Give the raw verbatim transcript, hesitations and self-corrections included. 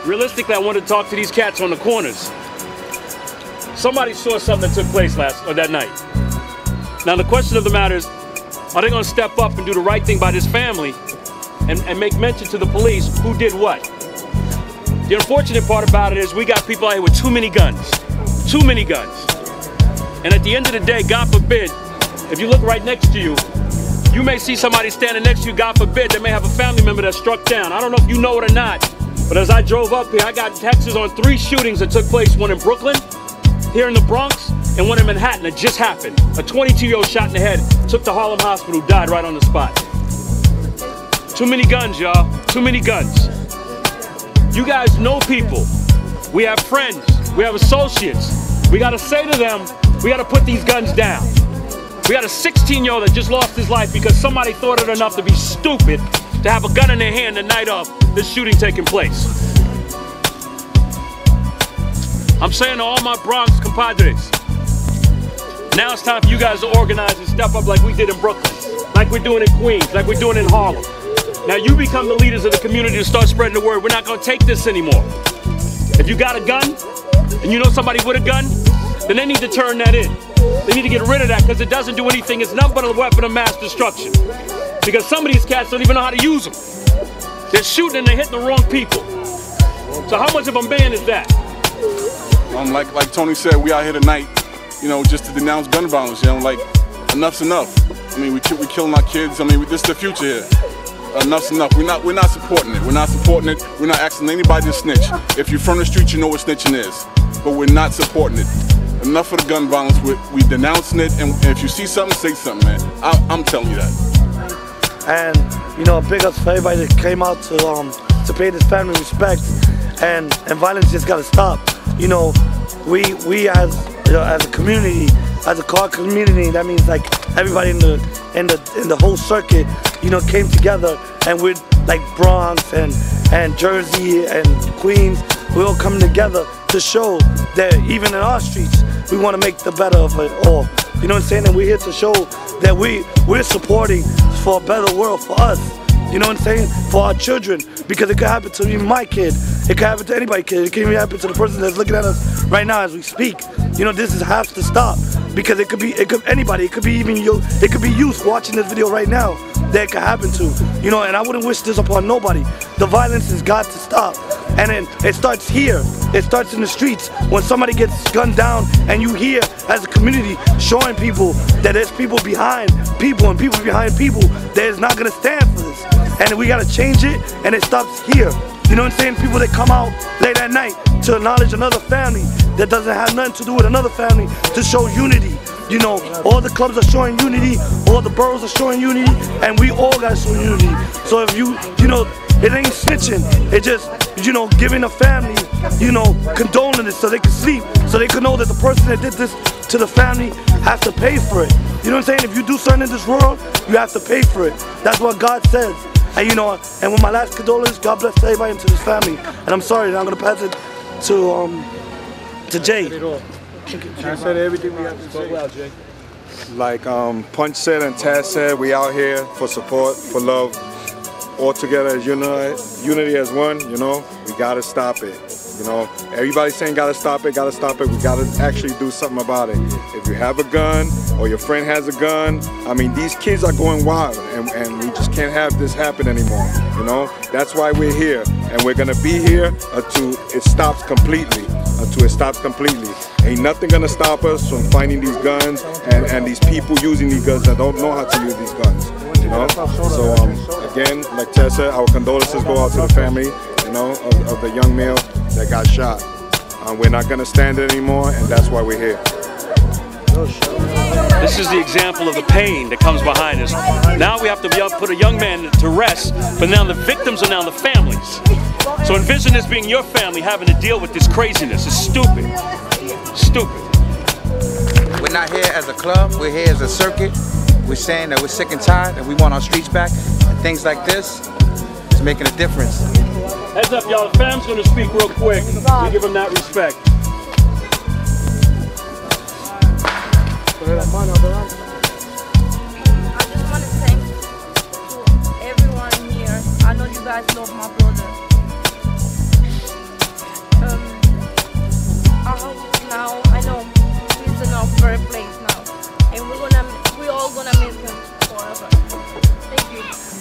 realistically, I wanted to talk to these cats on the corners. Somebody saw something that took place last or that night. Now the question of the matter is, are they going to step up and do the right thing by this family and, and make mention to the police who did what? The unfortunate part about it is we got people out here with too many guns. Too many guns. And at the end of the day, God forbid, if you look right next to you, you may see somebody standing next to you, God forbid, they may have a family member that's struck down. I don't know if you know it or not, but as I drove up here, I got texts on three shootings that took place, one in Brooklyn, here in the Bronx, and one in Manhattan that just happened. A twenty-two-year-old shot in the head, took to Harlem Hospital, died right on the spot. Too many guns, y'all. Too many guns. You guys know people. We have friends. We have associates. We gotta say to them, we gotta put these guns down. We got a sixteen-year-old that just lost his life because somebody thought it enough to be stupid to have a gun in their hand the night of this shooting taking place. I'm saying to all my Bronx compadres, now it's time for you guys to organize and step up like we did in Brooklyn, like we're doing in Queens, like we're doing in Harlem. Now you become the leaders of the community to start spreading the word. We're not gonna take this anymore. If you got a gun, and you know somebody with a gun, then they need to turn that in. They need to get rid of that because it doesn't do anything. It's nothing but a weapon of mass destruction. Because some of these cats don't even know how to use them. They're shooting and they're hitting the wrong people. So how much of a ban is that? Um, like like Tony said, we out here tonight, you know, just to denounce gun violence. You know, like enough's enough. I mean, we we killing our kids. I mean, we, this is the future here. Enough's enough. We're not we're not supporting it. We're not supporting it. We're not asking anybody to snitch. If you're from the street, you know what snitching is. But we're not supporting it. Enough of the gun violence. We we denouncing it. And, and if you see something, say something, man. I, I'm telling you that. And you know, big ups for everybody that came out to um to pay this family respect. And and violence just gotta stop. You know, we we as you know, as a community, as a car community, that means like everybody in the in the in the whole circuit, you know, came together, and we're like Bronx and and Jersey and Queens, we're all coming together to show that even in our streets, we want to make the better of it all. You know what I'm saying? And we're here to show that we we're supporting for a better world for us. You know what I'm saying? For our children, because it could happen to even my kid. It could happen to anybody's kid. It can even happen to the person that's looking at us right now as we speak. You know, this is has to stop because it could be, it could anybody. It could be even you. It could be youth watching this video right now that it could happen to. You know, and I wouldn't wish this upon nobody. The violence has got to stop, and then it starts here. It starts in the streets when somebody gets gunned down, and you hear as a community showing people that there's people behind people and people behind people that is not gonna stand for this. And we gotta change it, and it stops here. You know what I'm saying? People that come out late at night to acknowledge another family that doesn't have nothing to do with another family, to show unity. You know, all the clubs are showing unity, all the boroughs are showing unity, and we all gotta show unity. So if you, you know, it ain't snitching, it just, you know, giving a family, you know, condolences so they can sleep, so they can know that the person that did this to the family has to pay for it. You know what I'm saying? If you do something in this world, you have to pay for it. That's what God says. And you know, and with my last condolence, God bless everybody into this family. And I'm sorry, and I'm gonna pass it to um to Jay. I said everything we have to say. Well, Jay. Like um, Punch said and Taz said, we out here for support, for love, all together as unity, unity as one. You know, we gotta stop it. You know, everybody's saying gotta stop it, gotta stop it. We gotta actually do something about it. If you have a gun or your friend has a gun, I mean, these kids are going wild, and, and we just can't have this happen anymore. You know, that's why we're here, and we're gonna be here until it stops completely. Until it stops completely. Ain't nothing gonna stop us from finding these guns and, and these people using these guns that don't know how to use these guns. You know, so um, again, like Tess said, our condolences go out to the family, you know, of, of the young male that got shot. Um, we're not gonna stand it anymore, and that's why we're here. This is the example of the pain that comes behind us. Now we have to be able to put a young man to rest, but now the victims are now the families. So envision this being your family having to deal with this craziness. It's stupid. Stupid. We're not here as a club, we're here as a circuit. We're saying that we're sick and tired and we want our streets back. And things like this is making a difference. Heads up, y'all. The fam's gonna speak real quick. We give them that respect. I just want to thank everyone here. I know you guys love my brother. favorite place now, and we're gonna we all gonna miss him forever. Thank you.